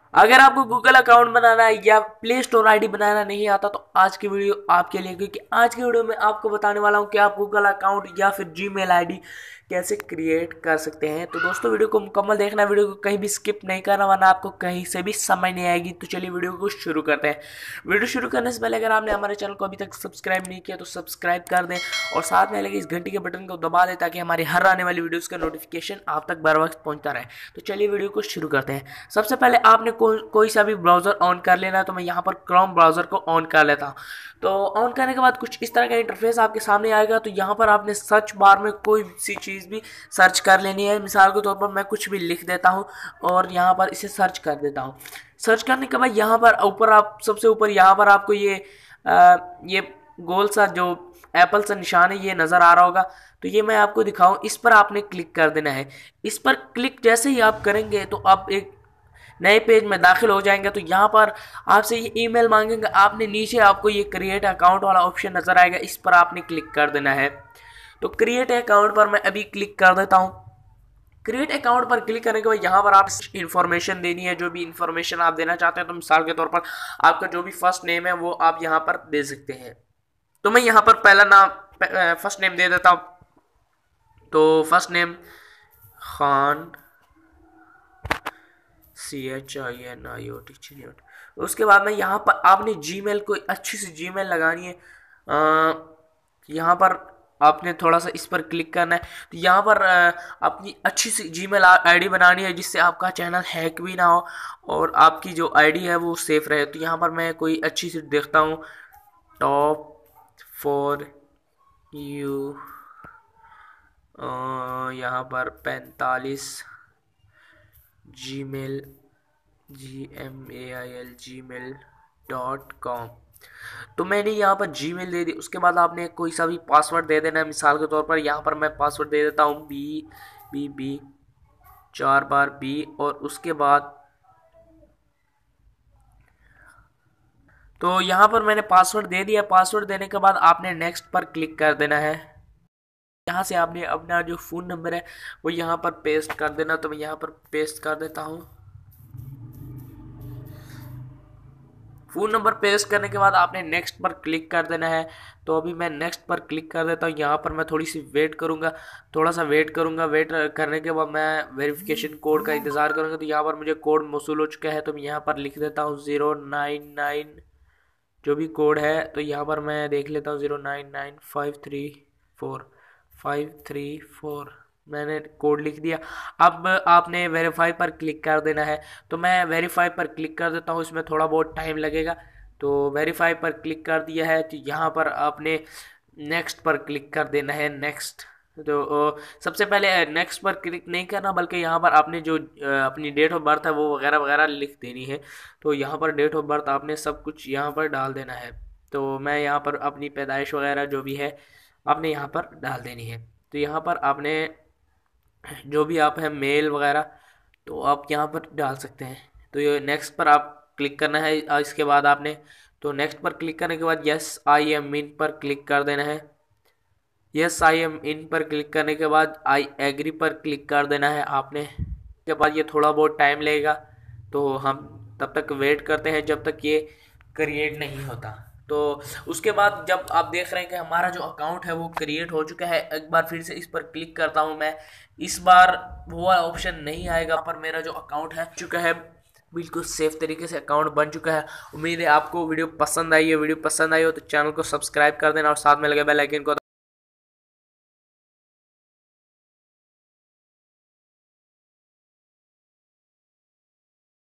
अगर आपको Google account बनाना है या प्ले स्टोर आईडी बनाना नहीं आता तो आज की वीडियो आपके लिए, क्योंकि आज की वीडियो में आपको बताने वाला हूं कि आप गूगल अकाउंट या फिर जीमेल आईडी कैसे क्रिएट कर सकते हैं। तो दोस्तों वीडियो को मुकम्मल देखना, वीडियो को कहीं भी स्किप नहीं करना वरना आपको कहीं से भी समझ नहीं आएगी। तो चलिए वीडियो को शुरू करते हैं। वीडियो शुरू करने से पहले अगर आपने हमारे चैनल को अभी तक सब्सक्राइब नहीं किया तो सब्सक्राइब कर दें और साथ में लगे इस घंटी के बटन को दबा दें ताकि हमारी हर आने वाली वीडियोस का नोटिफिकेशन आप तक बर वक्त पहुंचता रहे। तो चलिए वीडियो को शुरू करते हैं। सबसे पहले आपने कोई सा भी ब्राउजर ऑन कर लेना है। तो मैं यहाँ पर क्रोम ब्राउजर को ऑन कर लेता हूँ। तो ऑन करने के बाद कुछ इस तरह का इंटरफेस आपके सामने आएगा। तो यहाँ पर आपने सर्च बार में कोई सी चीज़ भी सर्च कर लेनी है। मिसाल के तौर पर मैं कुछ भी लिख देता हूँ और यहाँ पर इसे सर्च कर देता हूँ। सर्च करने के बाद यहाँ पर ऊपर आप सबसे ऊपर यहाँ पर आपको ये गोल सा जो एप्पल सा निशान है ये नज़र आ रहा होगा। तो ये मैं आपको दिखाऊं, इस पर आपने क्लिक कर देना है। इस पर क्लिक जैसे ही आप करेंगे तो आप एक नए पेज में दाखिल हो जाएंगे। तो यहाँ पर आपसे ये ईमेल मांगेंगे, आपने नीचे आपको ये क्रिएट अकाउंट वाला ऑप्शन नज़र आएगा, इस पर आपने क्लिक कर देना है। तो क्रिएट अकाउंट पर मैं अभी क्लिक कर देता हूँ। क्रिएट अकाउंट पर क्लिक करने के बाद यहाँ पर आप इन्फॉर्मेशन देनी है, जो भी इन्फॉर्मेशन आप देना चाहते हैं। तो मिसाल के तौर पर आपका जो भी फर्स्ट नेम है वो आप यहाँ पर दे सकते हैं। तो मैं यहाँ पर पहला नाम फर्स्ट नेम दे देता हूँ। तो फर्स्ट नेम खान, CHINIOT। उसके बाद में यहाँ पर आपने जीमेल को अच्छी सी जीमेल लगानी है। यहाँ पर आपने थोड़ा सा इस पर क्लिक करना है। तो यहाँ पर अपनी अच्छी सी जीमेल आईडी बनानी है जिससे आपका चैनल हैक भी ना हो और आपकी जो आईडी है वो सेफ रहे। तो यहाँ पर मैं कोई अच्छी सी देखता हूँ, टॉप फॉर यू, यहाँ पर 45 gmail.com। तो मैंने यहाँ पर जीमेल दे दी। उसके बाद आपने कोई सा भी पासवर्ड दे देना है। मिसाल के तौर पर यहाँ पर मैं पासवर्ड दे देता हूँ BBB 4 बार B और उसके बाद तो यहाँ पर मैंने पासवर्ड दे दिया। पासवर्ड देने के बाद आपने नेक्स्ट पर क्लिक कर देना है। यहाँ से आपने अपना जो फ़ोन नंबर है वो यहाँ पर पेस्ट कर देना। तो मैं यहाँ पर पेस्ट कर देता हूँ। फ़ोन नंबर पेस्ट करने के बाद आपने नेक्स्ट पर क्लिक कर देना है। तो अभी मैं नेक्स्ट पर क्लिक कर देता हूँ। यहाँ पर मैं थोड़ी सी वेट करूँगा, थोड़ा सा वेट करूँगा। वेट करने के बाद मैं वेरिफिकेशन कोड का इंतज़ार करूँगा। तो यहाँ पर मुझे कोड मौसूल हो चुका है। तो मैं यहाँ पर लिख देता हूँ 099 जो भी कोड है। तो यहाँ पर मैं देख लेता हूँ 099534534 मैंने कोड लिख दिया। अब आपने वेरीफाई पर क्लिक कर देना है। तो मैं वेरीफाई पर क्लिक कर देता हूँ, इसमें थोड़ा बहुत टाइम लगेगा। तो वेरीफाई पर क्लिक कर दिया है। तो यहाँ पर आपने नेक्स्ट पर क्लिक कर देना है। नेक्स्ट तो सबसे पहले नेक्स्ट पर क्लिक नहीं करना बल्कि यहाँ पर आपने जो अपनी डेट ऑफ बर्थ है वो वगैरह वगैरह लिख देनी है। तो यहाँ पर डेट ऑफ बर्थ आपने सब कुछ यहाँ पर डाल देना है। तो मैं यहाँ पर अपनी पैदाइश वगैरह जो भी है आपने यहाँ पर डाल देनी है। तो यहाँ पर आपने जो भी आप है मेल वगैरह तो आप यहाँ पर डाल सकते हैं। तो ये नेक्स्ट पर आप क्लिक करना है। इसके बाद आपने तो नेक्स्ट पर क्लिक करने के बाद यस आई एम इन पर क्लिक कर देना है। यस आई एम इन पर क्लिक करने के बाद आई एग्री पर क्लिक कर देना है आपने। उसके बाद ये थोड़ा बहुत टाइम लगेगा तो हम तब तक वेट करते हैं जब तक ये क्रिएट नहीं होता। तो उसके बाद जब आप देख रहे हैं कि हमारा जो अकाउंट है वो क्रिएट हो चुका है, एक बार फिर से इस पर क्लिक करता हूँ मैं। इस बार वो ऑप्शन नहीं आएगा पर मेरा जो अकाउंट है चुका है, बिल्कुल सेफ तरीके से अकाउंट बन चुका है। उम्मीद है आपको वीडियो पसंद आई है। वीडियो पसंद आई हो तो चैनल को सब्सक्राइब कर देना और साथ में लगे बेल आइकन को